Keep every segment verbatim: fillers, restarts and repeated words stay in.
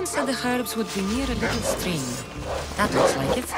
Someone said the herbs would be near a little stream. That looks like it.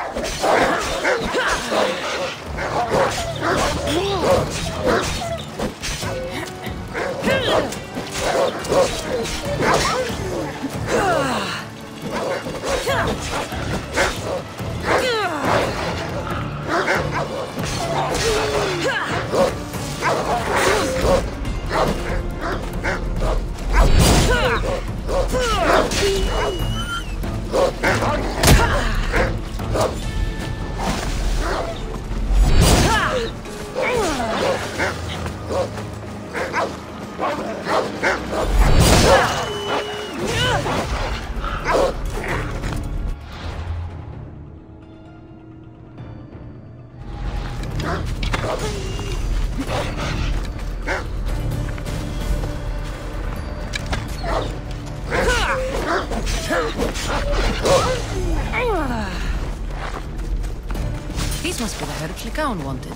These must be the herbs Lycaon wanted.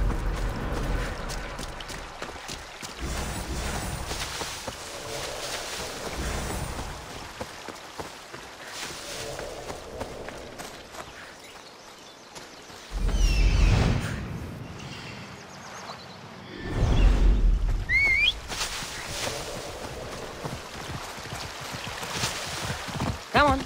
Come on.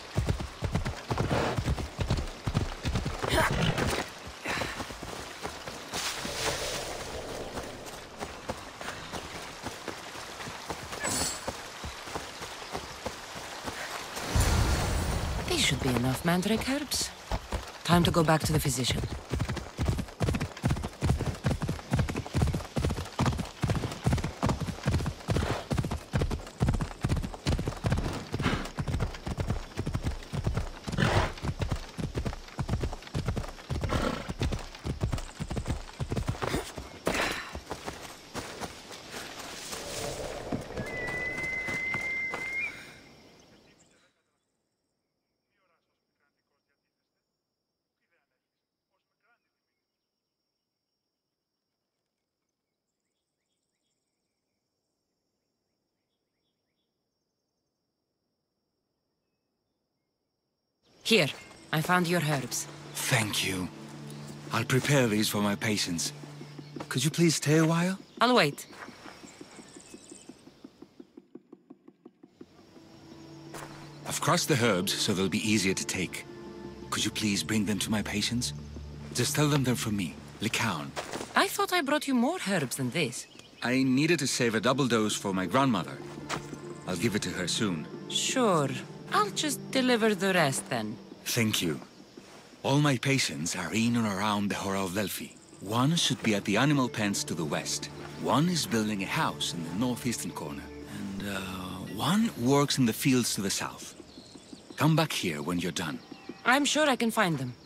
These should be enough mandrake herbs. Time to go back to the physician. Here, I found your herbs. Thank you. I'll prepare these for my patients. Could you please stay a while? I'll wait. I've crushed the herbs so they'll be easier to take. Could you please bring them to my patients? Just tell them they're from me, Lycaon. I thought I brought you more herbs than this. I needed to save a double dose for my grandmother. I'll give it to her soon. Sure. I'll just deliver the rest then. Thank you. All my patients are in and around the Hora of Delphi. One should be at the animal pens to the west. One is building a house in the northeastern corner. And, uh, one works in the fields to the south. Come back here when you're done. I'm sure I can find them.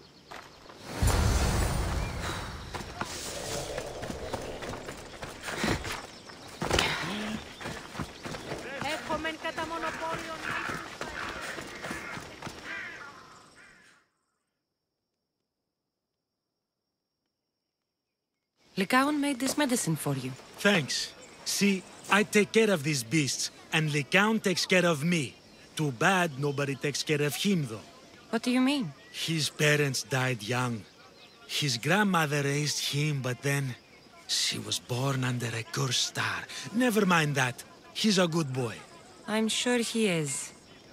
Lycaon made this medicine for you. Thanks. See, I take care of these beasts, and Lycaon takes care of me. Too bad nobody takes care of him, though. What do you mean? His parents died young. His grandmother raised him, but then she was born under a cursed star. Never mind that. He's a good boy. I'm sure he is.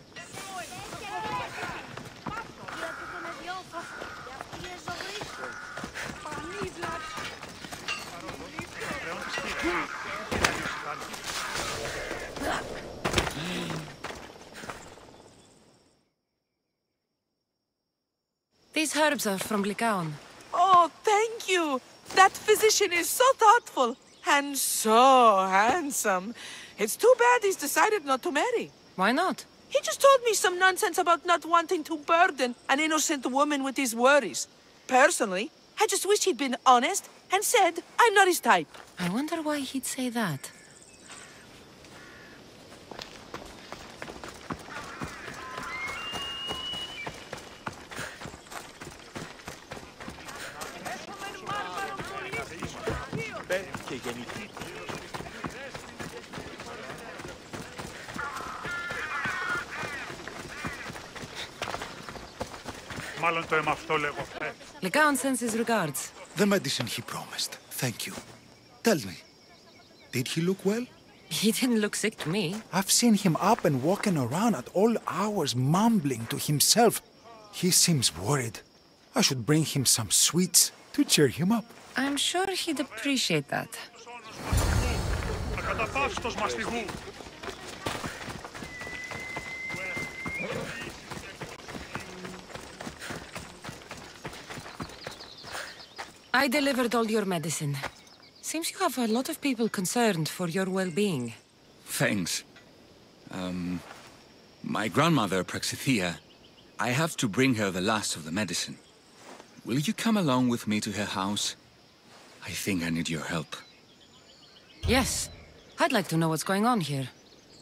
These herbs are from Lycaon. Oh, thank you! That physician is so thoughtful and so handsome. It's too bad he's decided not to marry. Why not? He just told me some nonsense about not wanting to burden an innocent woman with his worries. Personally, I just wish he'd been honest and said I'm not his type. I wonder why he'd say that. Legaun sends his regards. The medicine he promised. Thank you. Tell me, did he look well? He didn't look sick to me. I've seen him up and walking around at all hours, mumbling to himself. He seems worried. I should bring him some sweets to cheer him up. I'm sure he'd appreciate that. I delivered all your medicine. Seems you have a lot of people concerned for your well-being. Thanks. Um... My grandmother, Praxithea, I have to bring her the last of the medicine. Will you come along with me to her house? I think I need your help. Yes. I'd like to know what's going on here.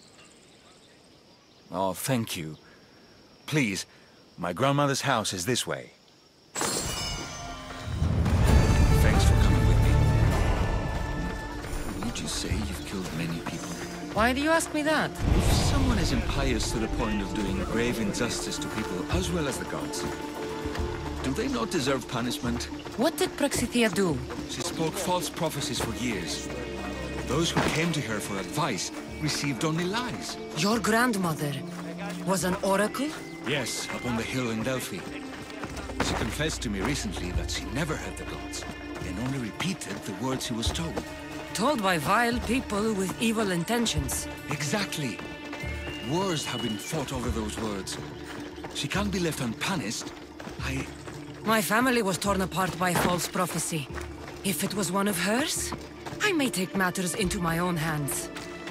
Oh, thank you. Please, my grandmother's house is this way. Thanks for coming with me. Would you say you've killed many people? Why do you ask me that? If someone is impious to the point of doing grave injustice to people as well as the gods, do they not deserve punishment? What did Praxithea do? She spoke false prophecies for years. Those who came to her for advice received only lies. Your grandmother was an oracle? Yes, up on the hill in Delphi. She confessed to me recently that she never heard the gods, and only repeated the words she was told. Told by vile people with evil intentions. Exactly. Wars have been fought over those words. She can't be left unpunished. I... My family was torn apart by false prophecy. If it was one of hers, I may take matters into my own hands.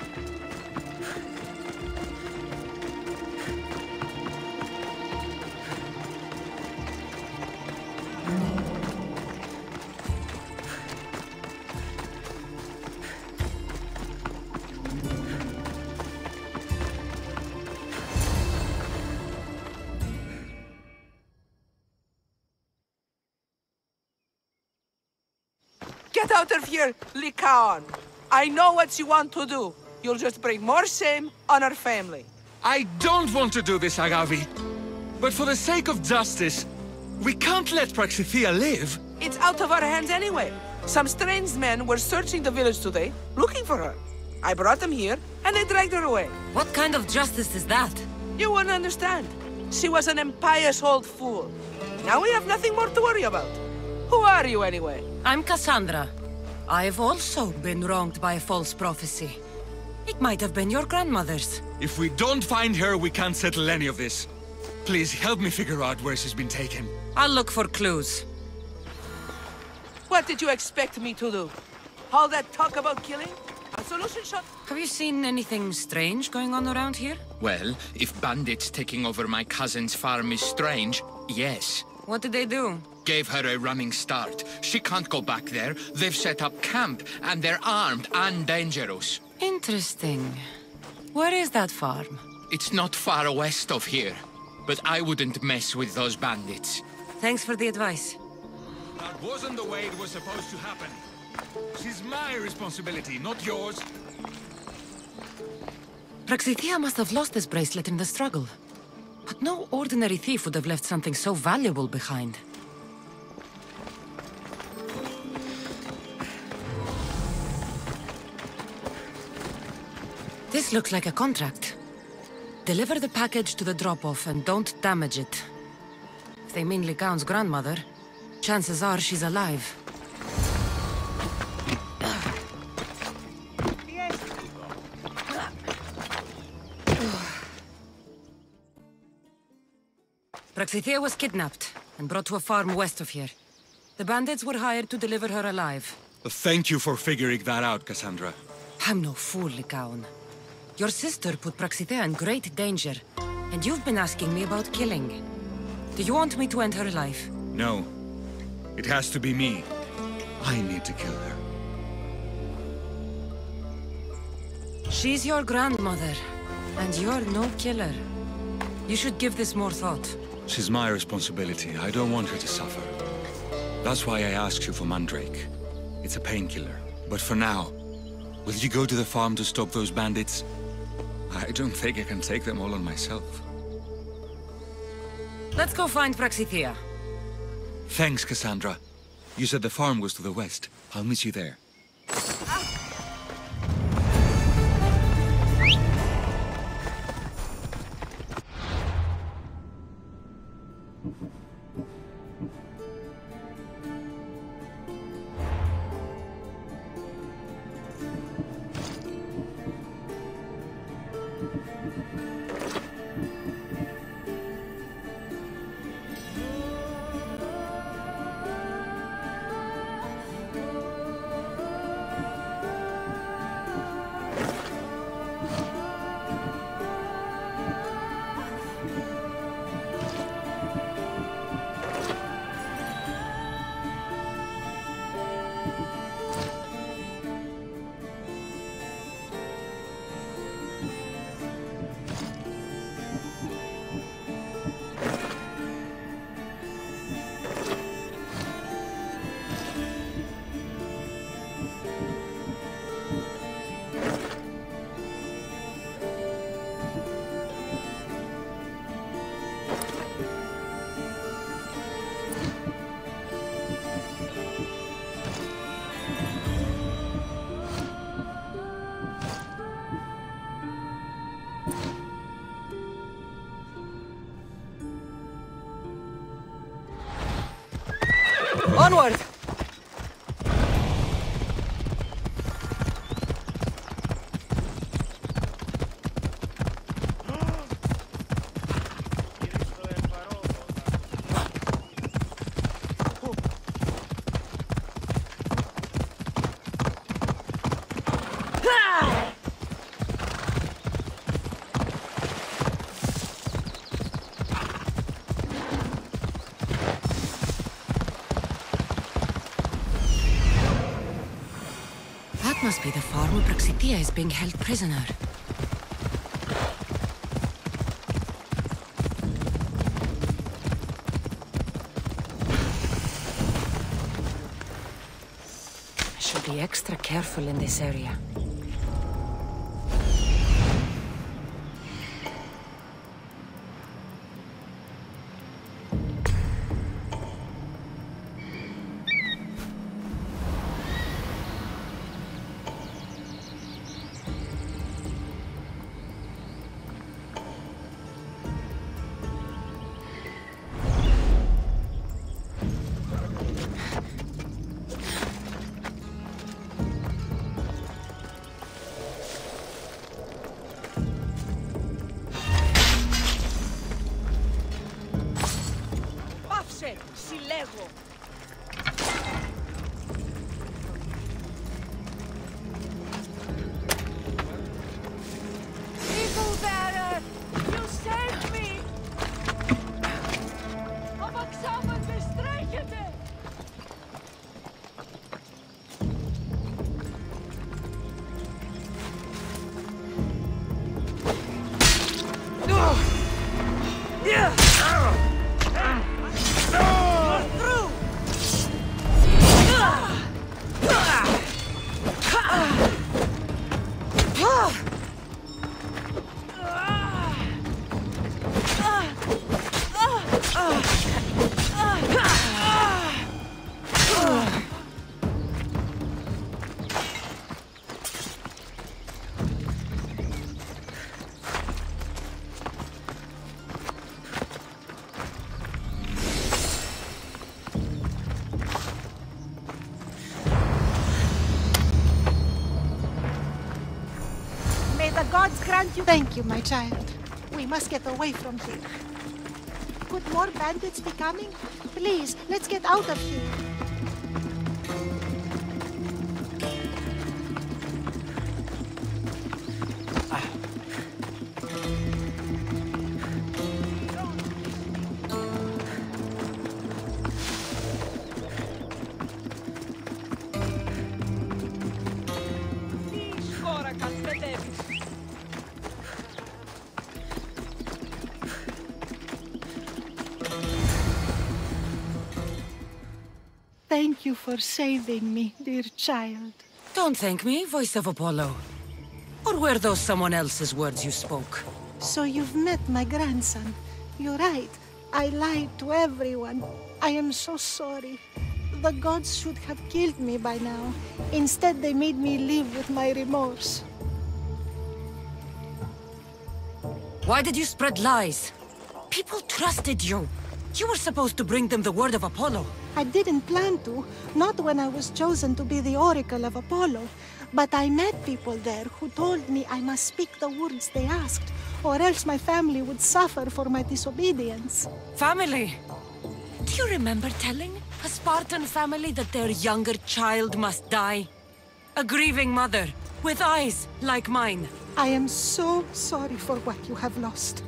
Get out of here, Lycaon! I know what you want to do. You'll just bring more shame on our family. I don't want to do this, Agavi. But for the sake of justice, we can't let Praxithea live. It's out of our hands anyway. Some strange men were searching the village today, looking for her. I brought them here, and they dragged her away. What kind of justice is that? You wouldn't understand. She was an impious old fool. Now we have nothing more to worry about. Who are you, anyway? I'm Cassandra. I've also been wronged by a false prophecy. It might have been your grandmother's. If we don't find her, we can't settle any of this. Please help me figure out where she's been taken. I'll look for clues. What did you expect me to do? All that talk about killing? A solution shot? Have you seen anything strange going on around here? Well, if bandits taking over my cousin's farm is strange, yes. What did they do? Gave her a running start. She can't go back there. They've set up camp, and they're armed and dangerous. Interesting. Where is that farm? It's not far west of here, but I wouldn't mess with those bandits. Thanks for the advice. That wasn't the way it was supposed to happen. She's my responsibility, not yours. Praxithea must have lost this bracelet in the struggle. But no ordinary thief would have left something so valuable behind. This looks like a contract. Deliver the package to the drop-off and don't damage it. If they mean Lycaon's grandmother, chances are she's alive. Praxithea was kidnapped and brought to a farm west of here. The bandits were hired to deliver her alive. Thank you for figuring that out, Cassandra. I'm no fool, Lycaon. Your sister put Praxithea in great danger, and you've been asking me about killing. Do you want me to end her life? No. It has to be me. I need to kill her. She's your grandmother, and you're no killer. You should give this more thought. She's my responsibility. I don't want her to suffer. That's why I asked you for Mandrake. It's a painkiller. But for now, will you go to the farm to stop those bandits? I don't think I can take them all on myself. Let's go find Praxithea. Thanks, Cassandra. You said the farm was to the west. I'll meet you there. Onward! That must be the farm where Praxithea is being held prisoner. I should be extra careful in this area. Συλλέγω. Evil bearer, you saved me. Αμαξάμεντε, τρέχετε. The gods grant you. Thank you, my child. We must get away from here. Could more bandits be coming? Please, let's get out of here. Thank you for saving me, dear child. Don't thank me, voice of Apollo. Or were those someone else's words you spoke? So you've met my grandson. You're right. I lied to everyone. I am so sorry. The gods should have killed me by now. Instead, they made me live with my remorse. Why did you spread lies? People trusted you. You were supposed to bring them the word of Apollo. I didn't plan to, not when I was chosen to be the oracle of Apollo. But I met people there who told me I must speak the words they asked, or else my family would suffer for my disobedience. Family? Do you remember telling a Spartan family that their younger child must die? A grieving mother, with eyes like mine. I am so sorry for what you have lost.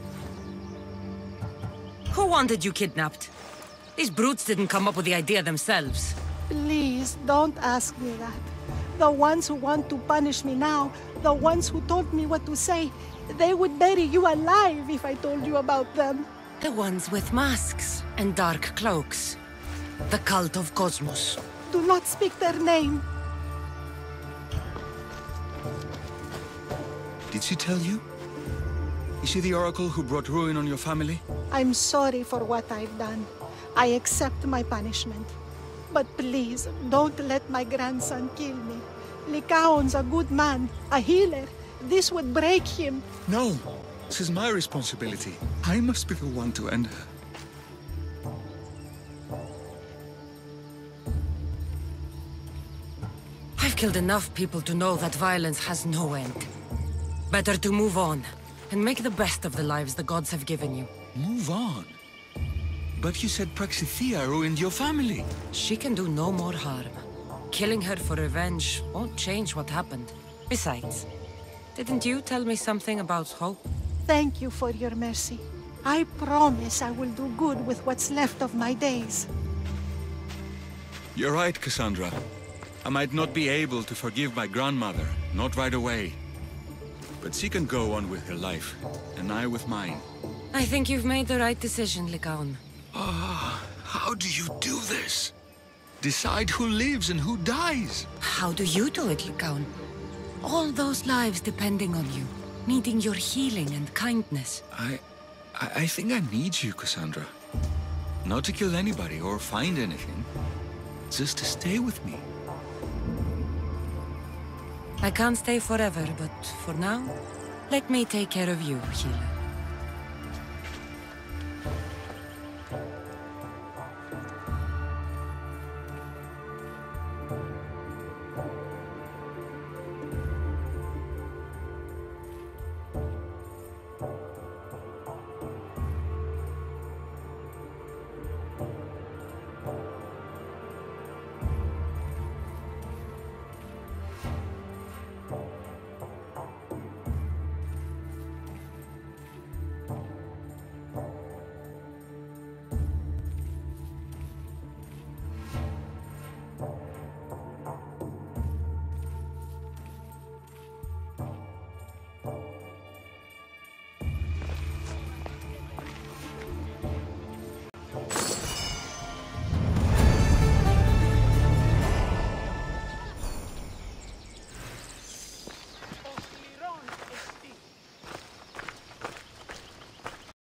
Who wanted you kidnapped? These brutes didn't come up with the idea themselves. Please, don't ask me that. The ones who want to punish me now, the ones who told me what to say, they would bury you alive if I told you about them. The ones with masks and dark cloaks. The cult of Cosmos. Do not speak their name. Did she tell you? Is she the oracle who brought ruin on your family? I'm sorry for what I've done. I accept my punishment. But please, don't let my grandson kill me. Lycaon's a good man, a healer. This would break him. No, this is my responsibility. I must be the one to end her. I've killed enough people to know that violence has no end. Better to move on, and make the best of the lives the gods have given you. Move on? But you said Praxithea ruined your family. She can do no more harm. Killing her for revenge won't change what happened. Besides, didn't you tell me something about hope? Thank you for your mercy. I promise I will do good with what's left of my days. You're right, Cassandra. I might not be able to forgive my grandmother, not right away. But she can go on with her life, and I with mine. I think you've made the right decision, Lycaon. Ah, how do you do this? Decide who lives and who dies? How do you do it, Lycaon? All those lives depending on you, needing your healing and kindness. I... I, I think I need you, Cassandra. Not to kill anybody or find anything. Just to stay with me. I can't stay forever, but for now, let me take care of you, healer.